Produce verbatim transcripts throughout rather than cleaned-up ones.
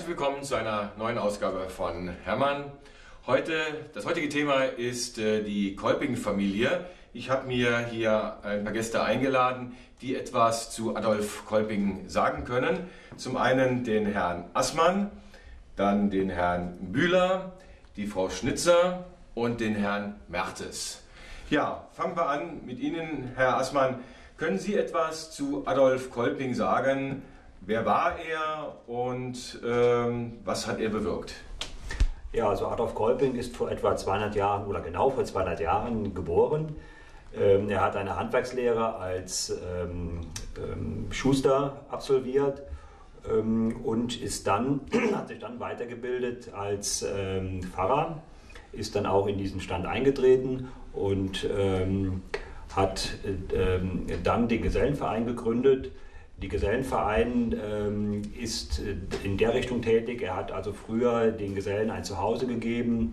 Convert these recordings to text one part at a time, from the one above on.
Herzlich willkommen zu einer neuen Ausgabe von Hermann. Heute, das heutige Thema ist äh, die Kolping-Familie. Ich habe mir hier ein paar Gäste eingeladen, die etwas zu Adolf Kolping sagen können. Zum einen den Herrn Assmann, dann den Herrn Bühler, die Frau Schnitzer und den Herrn Mertes. Ja, fangen wir an mit Ihnen, Herr Assmann. Können Sie etwas zu Adolf Kolping sagen? Wer war er und ähm, was hat er bewirkt? Ja, also Adolf Kolping ist vor etwa zweihundert Jahren oder genau vor zweihundert Jahren geboren. Ähm, er hat eine Handwerkslehre als ähm, ähm, Schuster absolviert ähm, und ist dann, hat sich dann weitergebildet als ähm, Pfarrer, ist dann auch in diesen Stand eingetreten und ähm, hat äh, dann den Gesellenverein gegründet. Die Gesellenverein ähm, ist in der Richtung tätig. Er hat also früher den Gesellen ein Zuhause gegeben,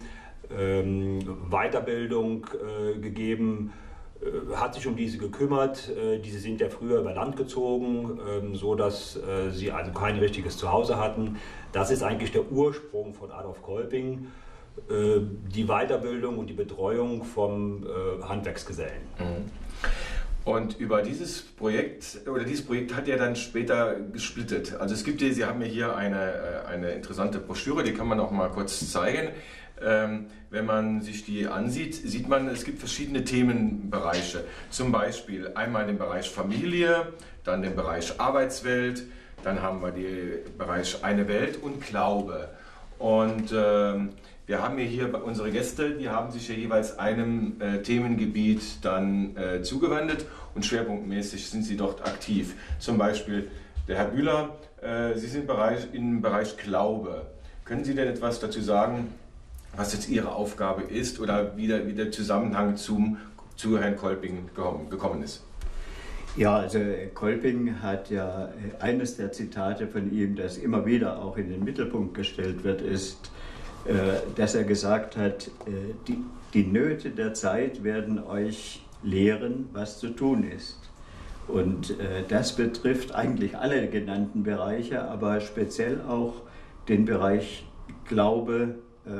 ähm, Weiterbildung äh, gegeben, äh, hat sich um diese gekümmert. Äh, diese sind ja früher über Land gezogen, äh, so dass äh, sie also kein richtiges Zuhause hatten. Das ist eigentlich der Ursprung von Adolf Kolping, äh, die Weiterbildung und die Betreuung vom äh, Handwerksgesellen. Mhm. Und über dieses Projekt, oder dieses Projekt hat er dann später gesplittet. Also es gibt, Sie haben ja hier eine, eine interessante Broschüre, die kann man auch mal kurz zeigen. Ähm, wenn man sich die ansieht, sieht man, es gibt verschiedene Themenbereiche. Zum Beispiel einmal den Bereich Familie, dann den Bereich Arbeitswelt, dann haben wir den Bereich Eine Welt und Glaube. Und ähm, wir haben hier unsere Gäste, die haben sich ja jeweils einem äh, Themengebiet dann äh, zugewendet und schwerpunktmäßig sind sie dort aktiv. Zum Beispiel der Herr Bühler, äh, Sie sind Bereich, im Bereich Glaube. Können Sie denn etwas dazu sagen, was jetzt Ihre Aufgabe ist oder wie der, wie der Zusammenhang zum, zu Herrn Kolping gekommen ist? Ja, also Kolping hat ja, eines der Zitate von ihm, das immer wieder auch in den Mittelpunkt gestellt wird, ist, dass er gesagt hat, die, die Nöte der Zeit werden euch lehren, was zu tun ist. Und das betrifft eigentlich alle genannten Bereiche, aber speziell auch den Bereich Glaube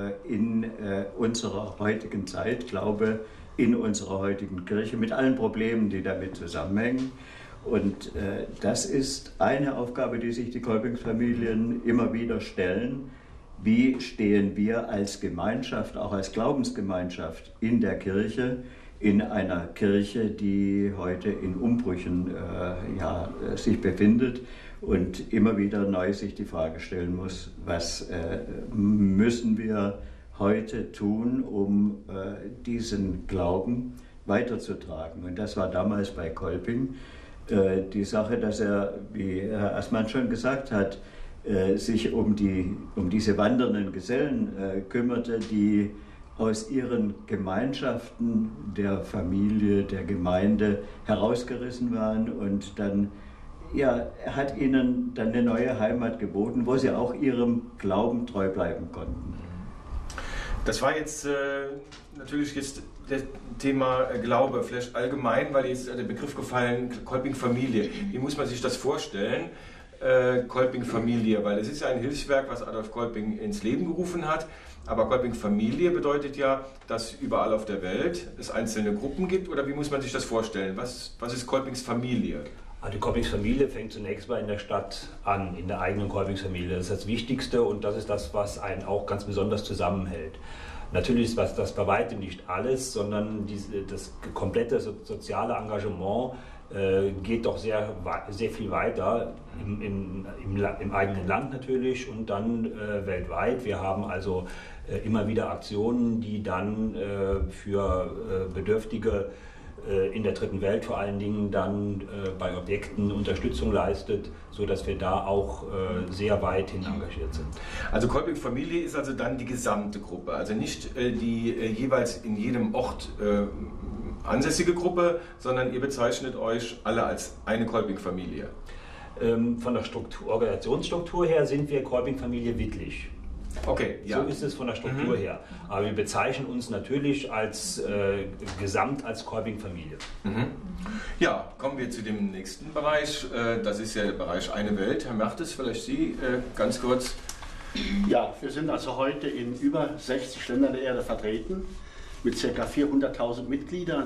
in unserer heutigen Zeit, Glaube in unserer heutigen Kirche, mit allen Problemen, die damit zusammenhängen. Und das ist eine Aufgabe, die sich die Kolpingsfamilien immer wieder stellen. Wie stehen wir als Gemeinschaft, auch als Glaubensgemeinschaft in der Kirche, in einer Kirche, die heute in Umbrüchen äh, ja, sich befindet und immer wieder neu sich die Frage stellen muss, was äh, müssen wir heute tun, um äh, diesen Glauben weiterzutragen. Und das war damals bei Kolping äh, die Sache, dass er, wie Herr Assmann schon gesagt hat, sich um, die, um diese wandernden Gesellen äh, kümmerte, die aus ihren Gemeinschaften der Familie, der Gemeinde herausgerissen waren und dann, ja, er hat ihnen dann eine neue Heimat geboten, wo sie auch ihrem Glauben treu bleiben konnten. Das war jetzt äh, natürlich jetzt das Thema Glaube, vielleicht allgemein, weil jetzt der Begriff gefallen, Kolping-Familie. Wie muss man sich das vorstellen? Kolping-Familie, weil es ist ja ein Hilfswerk, was Adolf Kolping ins Leben gerufen hat, aber Kolping-Familie bedeutet ja, dass überall auf der Welt es einzelne Gruppen gibt, oder wie muss man sich das vorstellen? Was, was ist Kolpings Familie? Also die Kolpingsfamilie fängt zunächst mal in der Stadt an, in der eigenen Kolpingsfamilie. Das ist das Wichtigste und das ist das, was einen auch ganz besonders zusammenhält. Natürlich ist das, das bei weitem nicht alles, sondern diese, das komplette soziale Engagement äh, geht doch sehr, sehr viel weiter, im, im, im, im eigenen Land natürlich und dann äh, weltweit. Wir haben also äh, immer wieder Aktionen, die dann äh, für äh, Bedürftige äh, in der dritten Welt vor allen Dingen dann äh, bei Objekten Unterstützung leistet, sodass wir da auch äh, sehr weit hin engagiert sind. Also Kolping-Familie ist also dann die gesamte Gruppe, also nicht äh, die äh, jeweils in jedem Ort äh, ansässige Gruppe, sondern ihr bezeichnet euch alle als eine Kolping-Familie. Ähm, von der Struktur, Organisationsstruktur her sind wir Kolping-Familie Wittlich. Okay, ja. So ist es von der Struktur mhm. her. Aber wir bezeichnen uns natürlich als äh, gesamt als Kolping-Familie. Mhm. Ja, kommen wir zu dem nächsten Bereich. Äh, das ist ja der Bereich Eine Welt. Herr Mertes, vielleicht Sie äh, ganz kurz. Ja, wir sind also heute in über sechzig Ländern der Erde vertreten, mit ca. vierhunderttausend Mitgliedern.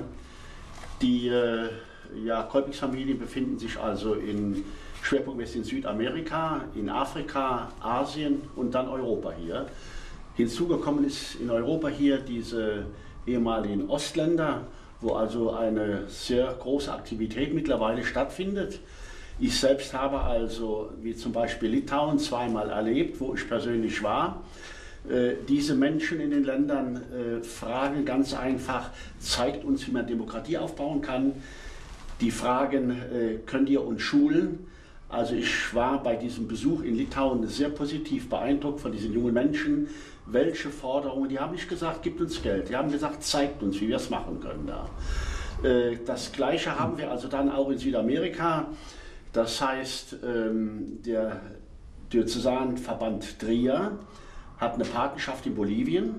Die äh, ja, Kolpingsfamilien befinden sich also in schwerpunktmäßig in Südamerika, in Afrika, Asien und dann Europa hier. Hinzugekommen ist in Europa hier diese ehemaligen Ostländer, wo also eine sehr große Aktivität mittlerweile stattfindet. Ich selbst habe also, wie zum Beispiel Litauen, zweimal erlebt, wo ich persönlich war. Äh, diese Menschen in den Ländern äh, fragen ganz einfach, zeigt uns, wie man Demokratie aufbauen kann. Die fragen, äh, könnt ihr uns schulen? Also ich war bei diesem Besuch in Litauen sehr positiv beeindruckt von diesen jungen Menschen. Welche Forderungen? Die haben nicht gesagt, gibt uns Geld. Die haben gesagt, zeigt uns, wie wir es machen können da. Äh, das Gleiche haben wir also dann auch in Südamerika. Das heißt, der Diözesanverband Trier hat eine Patenschaft in Bolivien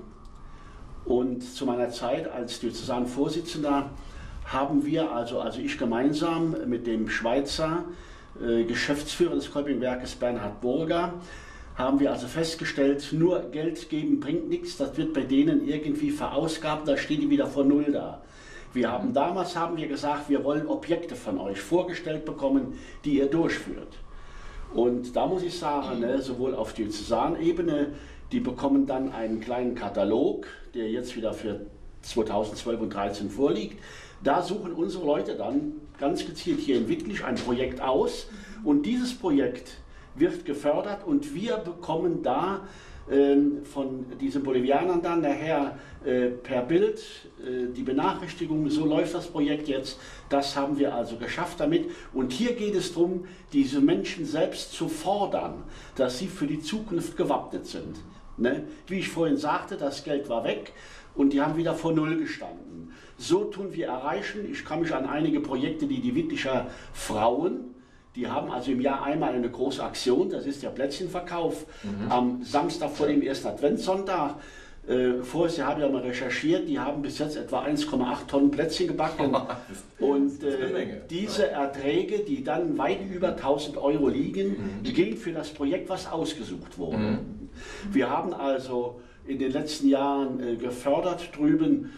und zu meiner Zeit als Diözesanvorsitzender haben wir, also, also ich gemeinsam mit dem Schweizer äh, Geschäftsführer des Kolpingwerkes Bernhard Burger, haben wir also festgestellt, nur Geld geben bringt nichts, das wird bei denen irgendwie verausgabt, da stehen die wieder vor Null da. Wir haben damals haben wir gesagt, wir wollen Objekte von euch vorgestellt bekommen, die ihr durchführt. Und da muss ich sagen, ne, sowohl auf Diözesanebene, die bekommen dann einen kleinen Katalog, der jetzt wieder für zweitausendzwölf und dreizehn vorliegt. Da suchen unsere Leute dann ganz gezielt hier in Wittlich ein Projekt aus und dieses Projekt wird gefördert und wir bekommen da von diesen Bolivianern dann nachher äh, per Bild äh, die Benachrichtigung, so läuft das Projekt jetzt, das haben wir also geschafft damit. Und hier geht es darum, diese Menschen selbst zu fordern, dass sie für die Zukunft gewappnet sind. Ne? Wie ich vorhin sagte, das Geld war weg und die haben wieder vor Null gestanden. So tun wir erreichen, ich kann mich an einige Projekte, die die Wittlicher Frauen, die haben also im Jahr einmal eine große Aktion, das ist der Plätzchenverkauf, mhm. am Samstag vor dem ersten Adventssonntag. Äh, vorher habe ich mal recherchiert, die haben bis jetzt etwa eins Komma acht Tonnen Plätzchen gebacken. Und äh, diese Erträge, die dann weit über tausend Euro liegen, mhm. gehen für das Projekt, was ausgesucht wurde. Mhm. Wir haben also in den letzten Jahren äh, gefördert drüben,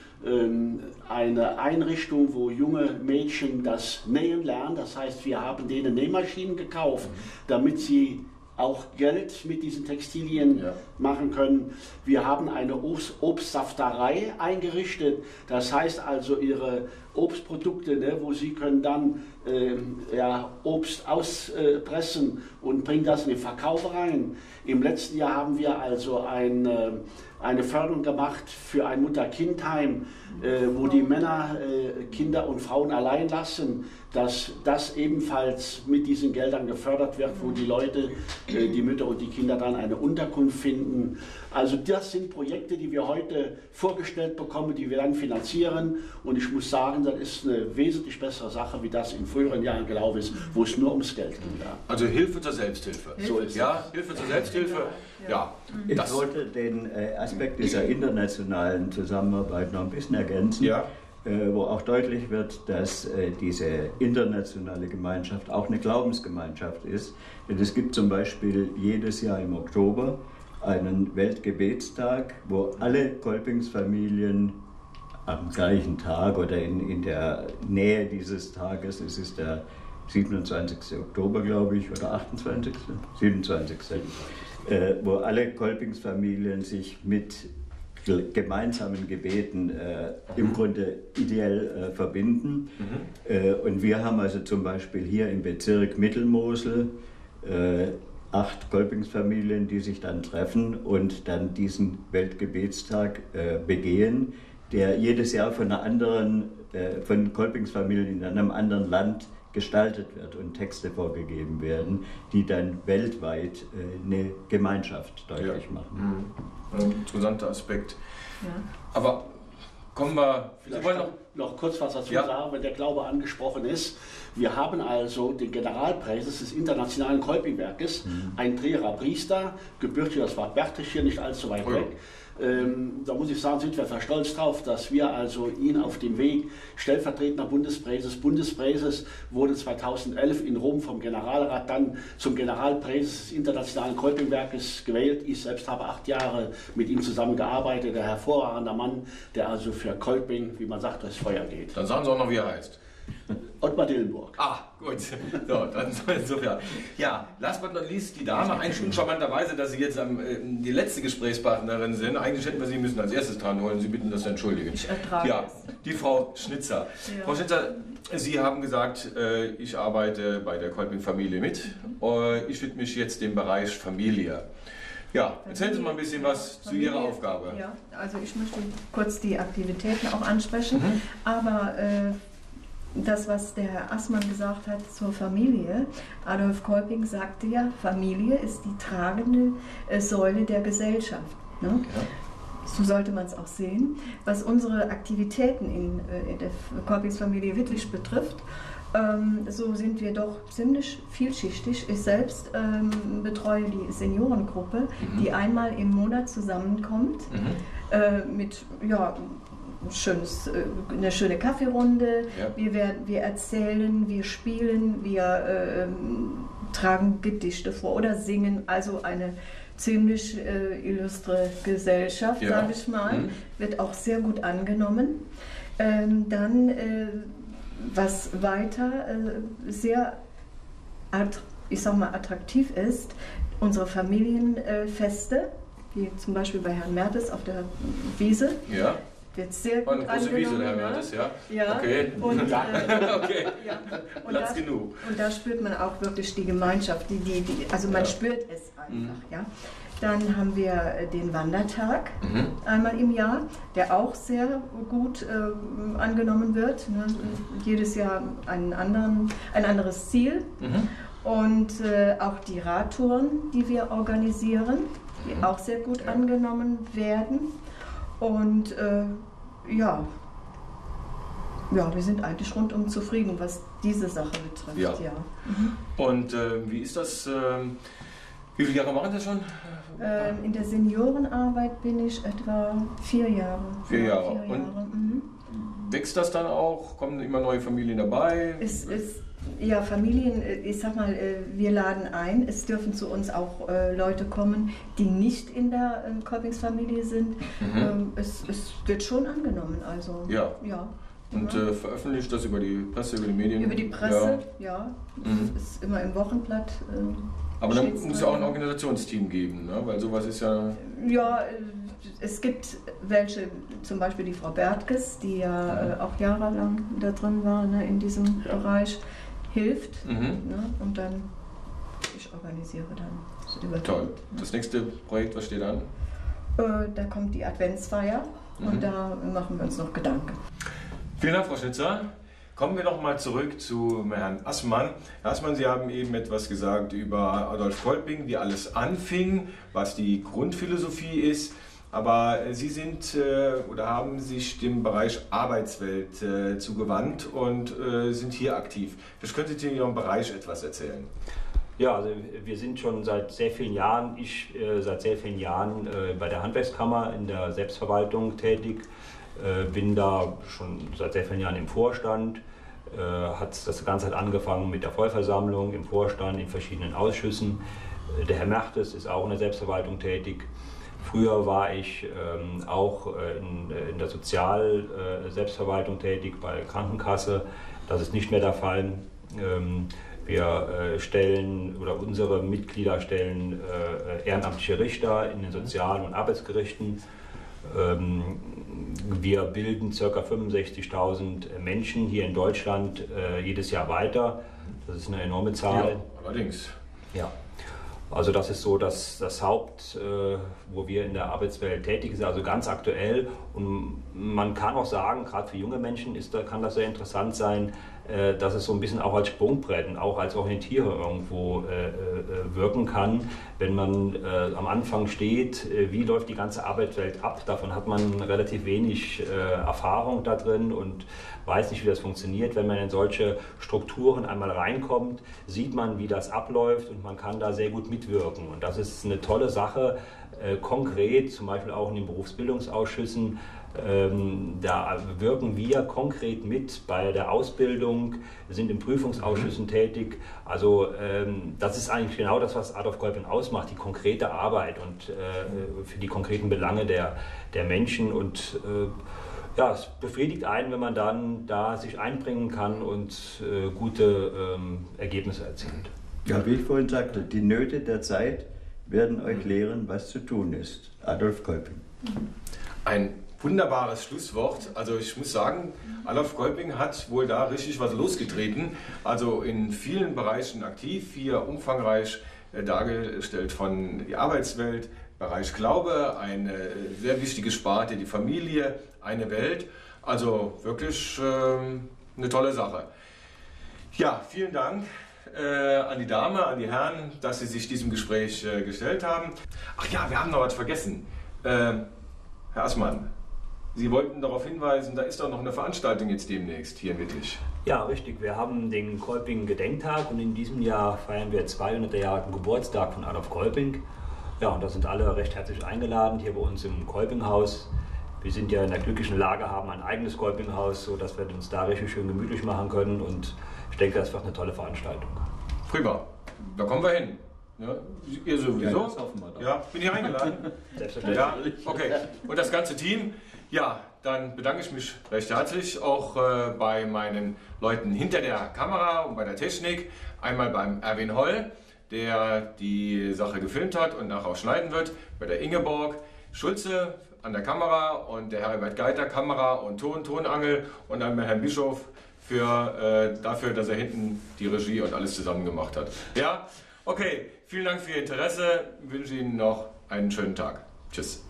eine Einrichtung, wo junge Mädchen das Nähen lernen. Das heißt, wir haben denen Nähmaschinen gekauft, damit sie auch Geld mit diesen Textilien ja. machen können. Wir haben eine Obst Obstsafterei eingerichtet. Das heißt also, ihre Obstprodukte, ne, wo sie können dann äh, ja, Obst auspressen äh, und bringen das in den Verkauf rein. Im letzten Jahr haben wir also ein, äh, eine Förderung gemacht für ein Mutter-Kind-Heim, äh, wo die Männer äh, Kinder und Frauen allein lassen, dass das ebenfalls mit diesen Geldern gefördert wird, wo die Leute, äh, die Mütter und die Kinder dann eine Unterkunft finden. Also das sind Projekte, die wir heute vorgestellt bekommen, die wir dann finanzieren und ich muss sagen, das ist eine wesentlich bessere Sache, wie das in früheren Jahren gelaufen ist, wo es nur ums Geld ging. Ja. Also Hilfe zur Selbsthilfe. Hilfe. So ist ja, es. Hilfe zur Selbsthilfe. Ja. Ja. Ich das. wollte den äh, Aspekt dieser internationalen Zusammenarbeit noch ein bisschen ergänzen, ja. äh, wo auch deutlich wird, dass äh, diese internationale Gemeinschaft auch eine Glaubensgemeinschaft ist. Denn es gibt zum Beispiel jedes Jahr im Oktober einen Weltgebetstag, wo alle Kolpingsfamilien am gleichen Tag oder in, in der Nähe dieses Tages, es ist der siebenundzwanzigste Oktober, glaube ich, oder achtundzwanzigste siebenundzwanzigste Äh, wo alle Kolpingsfamilien sich mit gemeinsamen Gebeten äh, im Grunde ideell äh, verbinden. Mhm. Äh, und wir haben also zum Beispiel hier im Bezirk Mittelmosel äh, acht Kolpingsfamilien, die sich dann treffen und dann diesen Weltgebetstag äh, begehen, der jedes Jahr von einer anderen, äh, von Kolpingsfamilien in einem anderen Land gestaltet wird und Texte vorgegeben werden, die dann weltweit äh, eine Gemeinschaft deutlich ja. machen. Mhm. Ein interessanter Aspekt. Ja. Aber kommen wir... Vielleicht wollen noch, noch kurz was dazu ja. sagen, wenn der Glaube angesprochen ist. Wir haben also den Generalpräses des Internationalen Kolpingwerkes, mhm. ein Trierer Priester, gebürtig aus Bad Berchtesgaden, hier nicht allzu weit oh. weg, Ähm, da muss ich sagen, sind wir sehr stolz drauf, dass wir also ihn auf dem Weg stellvertretender Bundespräses, Bundespräses wurde zweitausendelf in Rom vom Generalrat dann zum Generalpräses des Internationalen Kolpingwerkes gewählt. Ich selbst habe acht Jahre mit ihm zusammengearbeitet, ein hervorragender Mann, der also für Kolping, wie man sagt, durchs Feuer geht. Dann sagen Sie auch noch, wie er heißt. Ottmar Dillenburg. Ah, gut. So, dann insofern. Ja, last but not least, die Dame, eigentlich uncharmanterweise, dass Sie jetzt am, äh, die letzte Gesprächspartnerin sind. Eigentlich hätten wir Sie müssen als erstes dran holen. Sie bitten das zu entschuldigen. Ich ertrage Ja, es. die Frau Schnitzer. Ja. Frau Schnitzer, Sie haben gesagt, äh, ich arbeite bei der Kolping-Familie mit. Äh, ich widme mich jetzt dem Bereich Familie. Ja, erzählen Sie mal ein bisschen was zu Ihrer Aufgabe. Ja, also ich möchte kurz die Aktivitäten auch ansprechen, Mhm. aber äh, das, was der Herr Assmann gesagt hat zur Familie, Adolf Kolping sagte ja, Familie ist die tragende äh, Säule der Gesellschaft. Ne? Ja. So sollte man es auch sehen. Was unsere Aktivitäten in, äh, in der Kolpings Familie Wittlich betrifft, ähm, so sind wir doch ziemlich vielschichtig. Ich selbst ähm, betreue die Seniorengruppe, Mhm. die einmal im Monat zusammenkommt Mhm. äh, mit ja, ein schönes, äh, eine schöne Kaffeerunde. Ja. Wir, werden, wir erzählen, wir spielen, wir äh, tragen Gedichte vor oder singen. Also eine ziemlich äh, illustre Gesellschaft, Ja. sage ich mal. Mhm. Wird auch sehr gut angenommen. Ähm, dann, äh, was weiter äh, sehr, att- ich sag mal, attraktiv ist, unsere Familienfeste, wie zum Beispiel bei Herrn Mertes auf der Wiese, Ja, wird sehr war gut eine große Wiese, angenommen. Herr ne? Mertes, ja? Ja, Okay. und, äh, Okay, ja. Und, Platz da, genug. und da spürt man auch wirklich die Gemeinschaft, die, die, die, also man Ja. spürt es einfach. Mhm. Ja. Dann haben wir äh, den Wandertag Mhm. einmal im Jahr, der auch sehr gut äh, angenommen wird. Ne? Jedes Jahr einen anderen, ein anderes Ziel. Mhm. Und äh, auch die Radtouren, die wir organisieren, die Mhm. auch sehr gut Ja. angenommen werden. Und äh, ja, ja, wir sind eigentlich rundum zufrieden, was diese Sache betrifft. Ja. Ja. Und äh, wie ist das? ähm, wie viele Jahre machen Sie schon? Ähm, in der Seniorenarbeit bin ich etwa vier Jahre. Vier Ja, Jahre. Vier Und- Jahre. Mhm. Wächst das dann auch? Kommen immer neue Familien dabei? Es ist, ja, Familien, äh, ich sag mal, äh, wir laden ein. Es dürfen zu uns auch äh, Leute kommen, die nicht in der äh, Kolpingsfamilie sind. Mhm. Ähm, es, es wird schon angenommen, also. Ja. Ja. Und Ja. äh, veröffentlicht das über die Presse, über die Medien? Über die Presse, ja. Mhm. Es ist immer im Wochenblatt. Äh, Aber dann steht's muss es drin. auch ein Organisationsteam geben, ne? Weil sowas ist ja... Ja, äh, es gibt welche, zum Beispiel die Frau Bertkes, die ja äh, auch jahrelang da drin war, ne, in diesem Ja. Bereich, hilft. Mhm. Ne, und dann, ich organisiere dann. Das überwiegend, Toll. ne. Das nächste Projekt, was steht an? Äh, da kommt die Adventsfeier Mhm. und da machen wir uns noch Gedanken. Vielen Dank, Frau Schnitzer. Kommen wir noch mal zurück zu Herrn Assmann. Herr Assmann, Sie haben eben etwas gesagt über Adolf Kolping, wie alles anfing, was die Grundphilosophie ist. Aber Sie sind äh, oder haben sich dem Bereich Arbeitswelt äh, zugewandt und äh, sind hier aktiv. Vielleicht können Sie zu Ihrem Bereich etwas erzählen. Ja, also wir sind schon seit sehr vielen Jahren, ich äh, seit sehr vielen Jahren äh, bei der Handwerkskammer in der Selbstverwaltung tätig, äh, bin da schon seit sehr vielen Jahren im Vorstand, äh, hat das Ganze hat angefangen mit der Vollversammlung im Vorstand, in verschiedenen Ausschüssen. Äh, der Herr Mertes ist auch in der Selbstverwaltung tätig. Früher war ich ähm, auch äh, in, in der Sozial-Selbstverwaltung äh, tätig, bei Krankenkasse. Das ist nicht mehr der Fall. Ähm, Wir äh, stellen oder unsere Mitglieder stellen äh, ehrenamtliche Richter in den Sozial- und Arbeitsgerichten. Ähm, wir bilden ca. fünfundsechzigtausend Menschen hier in Deutschland äh, jedes Jahr weiter. Das ist eine enorme Zahl. Ja, allerdings. Ja. Also das ist so das, das Haupt, äh, wo wir in der Arbeitswelt tätig sind, also ganz aktuell. Und man kann auch sagen, gerade für junge Menschen ist, da kann das sehr interessant sein. äh, dass es so ein bisschen auch als Sprungbrett und auch als Orientierer irgendwo äh, äh, wirken kann, wenn man äh, am Anfang steht, äh, wie läuft die ganze Arbeitswelt ab. Davon hat man relativ wenig äh, Erfahrung da drin und weiß nicht, wie das funktioniert. Wenn man in solche Strukturen einmal reinkommt, sieht man, wie das abläuft und man kann da sehr gut mitwirken. Und das ist eine tolle Sache, äh, konkret, zum Beispiel auch in den Berufsbildungsausschüssen. Ähm, da wirken wir konkret mit bei der Ausbildung, sind in Prüfungsausschüssen mhm. tätig. Also ähm, das ist eigentlich genau das, was Adolf Kolping ausmacht, die konkrete Arbeit und äh, für die konkreten Belange der, der Menschen. Und äh, ja, es befriedigt einen, wenn man dann da sich einbringen kann und äh, gute ähm, Ergebnisse erzielt. Ja, wie ich vorhin sagte, die Nöte der Zeit werden euch lehren, was zu tun ist. Adolf Kolping. Ein wunderbares Schlusswort. Also ich muss sagen, Adolf Kolping hat wohl da richtig was losgetreten. Also in vielen Bereichen aktiv, hier umfangreich äh, dargestellt von der Arbeitswelt, Bereich Glaube, eine sehr wichtige Sparte, die Familie, eine Welt. Also wirklich äh, eine tolle Sache. Ja, vielen Dank äh, an die Dame, an die Herren, dass Sie sich diesem Gespräch äh, gestellt haben. Ach ja, wir haben noch was vergessen. Äh, Herr Assmann, Sie wollten darauf hinweisen, da ist doch noch eine Veranstaltung jetzt demnächst hier in Wittlich. Ja, richtig. Wir haben den Kolping-Gedenktag und in diesem Jahr feiern wir zweihundertjährigen Geburtstag von Adolf Kolping. Ja, und da sind alle recht herzlich eingeladen hier bei uns im Kolpinghaus. Wir sind ja in der glücklichen Lage, haben ein eigenes Kolpinghaus, sodass wir uns da richtig schön gemütlich machen können. Und ich denke, das wird eine tolle Veranstaltung. Prima, da kommen wir hin. Ja, ihr sowieso? Ja, das hoffen wir doch. Ja, bin ich eingeladen? Selbstverständlich. Ja, okay. Und das ganze Team? Ja, dann bedanke ich mich recht herzlich auch äh, bei meinen Leuten hinter der Kamera und bei der Technik. Einmal beim Erwin Holl, der die Sache gefilmt hat und nachher auch schneiden wird. Bei der Ingeborg Schulze an der Kamera und der Herbert Geiter Kamera und Ton, Tonangel und dann bei Herrn Bischof für, äh, dafür, dass er hinten die Regie und alles zusammen gemacht hat. Ja, okay, vielen Dank für Ihr Interesse. Ich wünsche Ihnen noch einen schönen Tag. Tschüss.